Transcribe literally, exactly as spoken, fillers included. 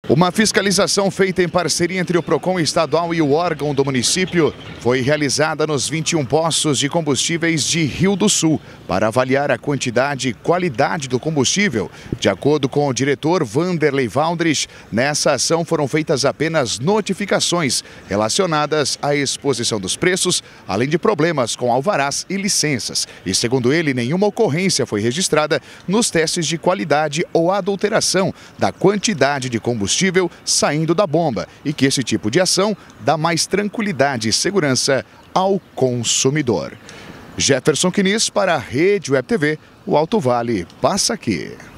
Uma fiscalização feita em parceria entre o PROCON estadual e o órgão do município foi realizada nos vinte e um postos de combustíveis de Rio do Sul para avaliar a quantidade e qualidade do combustível. De acordo com o diretor Vanderlei Valdrich, nessa ação foram feitas apenas notificações relacionadas à exposição dos preços, além de problemas com alvarás e licenças. E segundo ele, nenhuma ocorrência foi registrada nos testes de qualidade ou adulteração da quantidade de combustível saindo da bomba e que esse tipo de ação dá mais tranquilidade e segurança ao consumidor. Jefferson Quinis para a Rede Web T V, o Alto Vale passa aqui.